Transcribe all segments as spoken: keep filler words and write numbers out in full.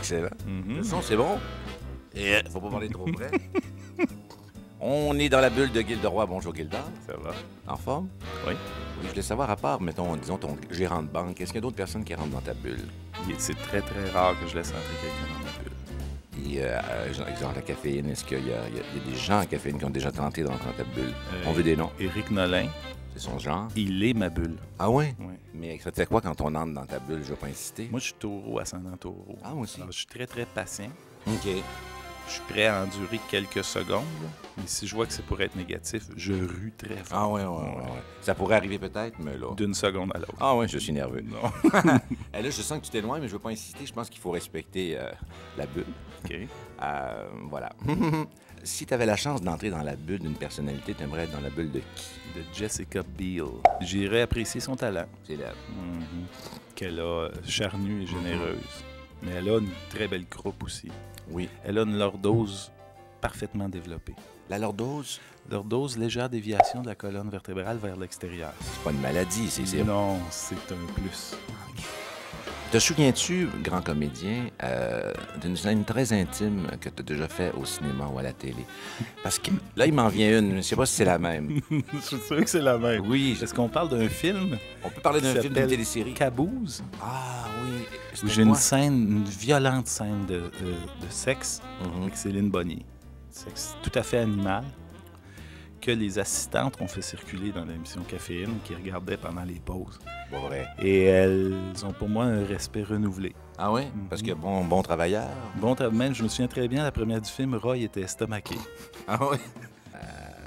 Excellent. Mm-hmm. Le son, c'est bon. Et faut pas parler trop près. On est dans la bulle de Gilderoy. Bonjour, Gilda. Ça va? En forme? Oui. Oui, je voulais savoir, à part, mettons, disons, ton gérant de banque, est-ce qu'il y a d'autres personnes qui rentrent dans ta bulle? C'est très, très rare que je laisse entrer quelqu'un dans ma bulle. Et, euh, euh, exemple, la caféine, est-ce qu'il y, y, y a des gens à caféine qui ont déjà tenté d'entrer dans ta bulle? Euh, On veut des noms. Éric Nolin, C'est son genre. il est ma bulle. Ah ouais? Oui. Mais ça te fait quoi quand on entre dans ta bulle? Je vais pas insister. Moi, je suis taureau, ascendant taureau. Ah, moi aussi. Alors, je suis très, très patient. OK. Je suis prêt à endurer quelques secondes. Mais si je vois que c'est pour être négatif, je rue très fort. Ah ouais, ouais, ouais, ouais. Ça pourrait arriver peut-être, mais là... D'une seconde à l'autre. Ah ouais, je suis nerveux. Non. Et là, je sens que tu t'éloignes, mais je veux pas insister. Je pense qu'il faut respecter euh, la bulle. OK. Euh, voilà. Si tu avais la chance d'entrer dans la bulle d'une personnalité, tu aimerais être dans la bulle de qui? De Jessica Biel. J'irais apprécier son talent. C'est la... Mm-hmm. Qu'elle a charnue et généreuse. Mais elle a une très belle croupe aussi. Oui. Elle a une lordose parfaitement développée. La lordose, Lordose, légère déviation de la colonne vertébrale vers l'extérieur. c'est pas une maladie, c'est... c'est- Non, c'est un plus. Te souviens-tu, grand comédien, euh, d'une scène très intime que tu as déjà fait au cinéma ou à la télé? Parce que là, il m'en vient une. Je sais pas si c'est la même. Je suis sûr que c'est la même. Oui. Est-ce qu'on parle d'un film? On peut parler d'un qui film, d'une s'appelle télésérie. Caboose? Ah oui. Où C'était j'ai une moi. scène, une violente scène de, de, de sexe Mhm. avec Céline Bonnier. Sexe tout à fait animal que les assistantes ont fait circuler dans l'émission Caféine qui regardaient pendant les pauses. Pas vrai. Et elles ont pour moi un respect renouvelé. Ah oui? Mhm. Parce que bon, bon travailleur. Bon, tra- même, je me souviens très bien, la première du film, Roy était estomaqué. Ah oui? Euh,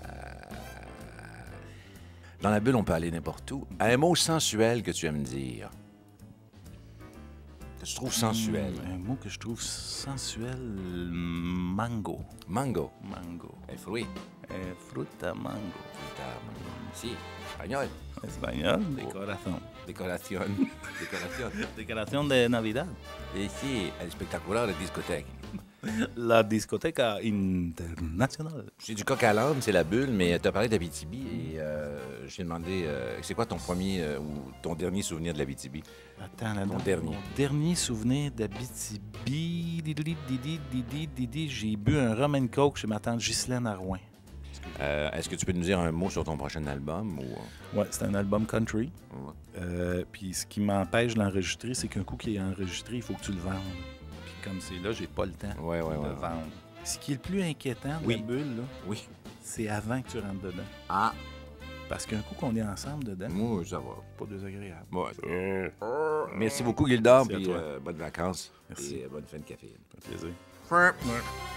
Dans la bulle, on peut aller n'importe où. Un mot sensuel que tu aimes dire. Que tu trouves sensuel. Hmm, un mot que je trouve sensuel, mango. Mango. Mango. Un fruit. Eh, fruta mango. Si. Espagnol. Espagnol, de corazón. Décoration. Décoration. Decoración de Navidad. Ici, el espectacular de discothèque. La discoteca internacional. C'est du coq à l'âne, c'est la bulle, mais tu as parlé d'Abitibi et euh, je t'ai demandé, euh, c'est quoi ton premier euh, ou ton dernier souvenir de l'Abitibi? Attends, là, Ton dans dernier. Mon dernier souvenir d'Abitibi, didi, didi, didi, didi, j'ai bu un rum and coke chez ma tante Ghislaine à Rouen. Euh, Est-ce que tu peux nous dire un mot sur ton prochain album? Ou... Ouais, c'est un album country. Ouais. Euh, puis ce qui m'empêche de l'enregistrer, c'est qu'un coup qu'il est enregistré, il faut que tu le vendes. Puis comme c'est là, j'ai pas le temps Ouais, ouais, de ouais. le vendre. Ce qui est le plus inquiétant de Oui. la bulle, là, Oui. c'est avant que tu rentres dedans. Ah, Parce qu'un coup qu'on est ensemble dedans, moi, ça va. c'est pas désagréable. Ouais. Merci beaucoup, Gildor, Merci à puis toi. euh, bonnes vacances. Merci. Et euh, bonne fin de caféine. Ça fait plaisir. Ouais.